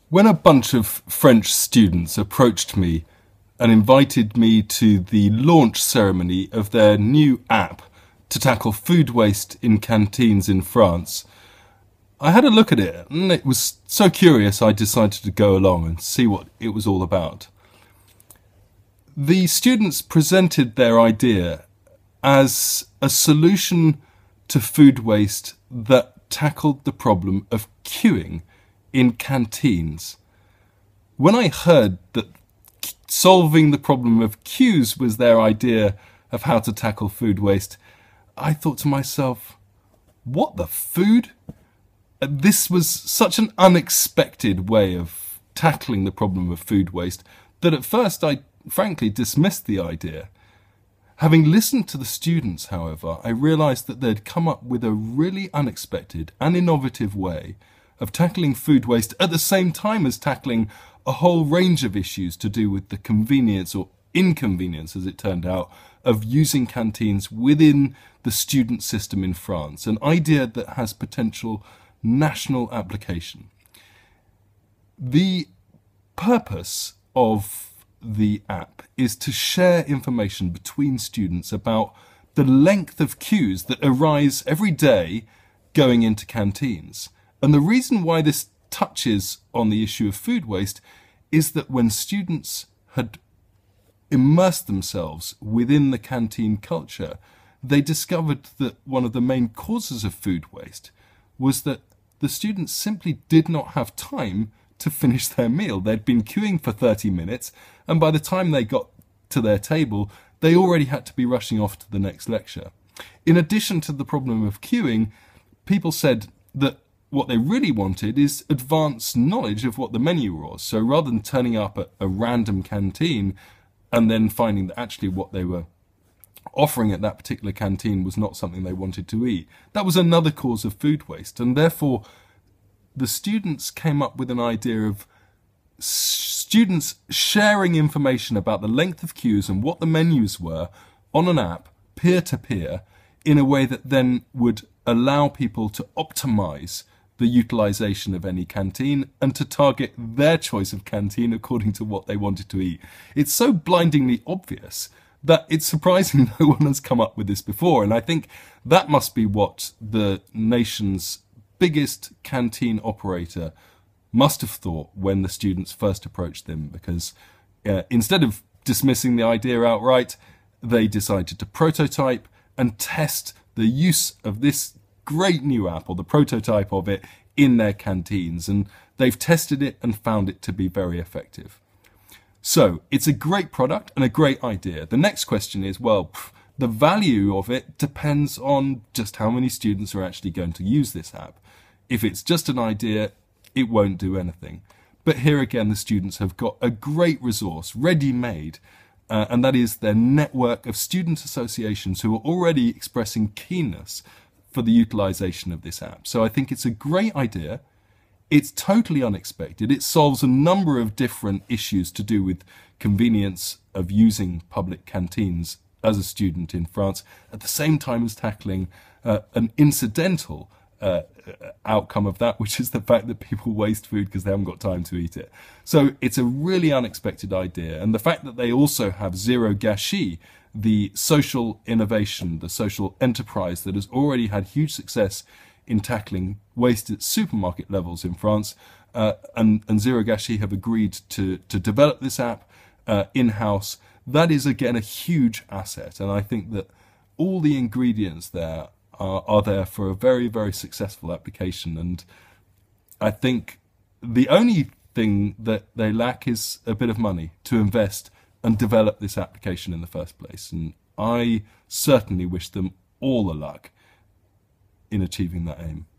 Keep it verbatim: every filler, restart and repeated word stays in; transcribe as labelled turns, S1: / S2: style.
S1: When a bunch of French students approached me and invited me to the launch ceremony of their new app to tackle food waste in canteens in France, I had a look at it and it was so curious I decided to go along and see what it was all about. The students presented their idea as a solution to food waste that tackled the problem of queuing in canteens. When I heard that solving the problem of queues was their idea of how to tackle food waste, I thought to myself, what the food? This was such an unexpected way of tackling the problem of food waste that at first I frankly dismissed the idea. Having listened to the students, however, I realised that they'd come up with a really unexpected and innovative way of tackling food waste at the same time as tackling a whole range of issues to do with the convenience or inconvenience, as it turned out, of using canteens within the student system in France, an idea that has potential national application. The purpose of the app is to share information between students about the length of queues that arise every day going into canteens. And the reason why this touches on the issue of food waste is that when students had immersed themselves within the canteen culture, they discovered that one of the main causes of food waste was that the students simply did not have time to finish their meal. They'd been queuing for thirty minutes, and by the time they got to their table, they already had to be rushing off to the next lecture. In addition to the problem of queuing, people said that what they really wanted is advanced knowledge of what the menu was. So rather than turning up at a random canteen and then finding that actually what they were offering at that particular canteen was not something they wanted to eat, that was another cause of food waste. And therefore, the students came up with an idea of students sharing information about the length of queues and what the menus were on an app, peer-to-peer, in a way that then would allow people to optimize the utilization of any canteen and to target their choice of canteen according to what they wanted to eat. It's so blindingly obvious that it's surprising no one has come up with this before. And I think that must be what the nation's biggest canteen operator must have thought when the students first approached them, because uh, instead of dismissing the idea outright, they decided to prototype and test the use of this great new app, or the prototype of it, in their canteens, and they've tested it and found it to be very effective. So it's a great product and a great idea. The next question is, well, pff, the value of it depends on just how many students are actually going to use this app. If it's just an idea, it won't do anything. But here again, the students have got a great resource ready-made, uh, and that is their network of student associations who are already expressing keenness for the utilization of this app. So I think it's a great idea. It's totally unexpected. It solves a number of different issues to do with convenience of using public canteens as a student in France, at the same time as tackling uh, an incidental uh, outcome of that, which is the fact that people waste food because they haven't got time to eat it. So it's a really unexpected idea. And the fact that they also have Zero Gâchis, the social innovation, the social enterprise that has already had huge success in tackling waste at supermarket levels in France, uh, and, and Zero Gâchis have agreed to, to develop this app uh, in-house. That is, again, a huge asset. And I think that all the ingredients there are, are there for a very, very successful application. And I think the only thing that they lack is a bit of money to invest and develop this application in the first place. And I certainly wish them all the luck in achieving that aim.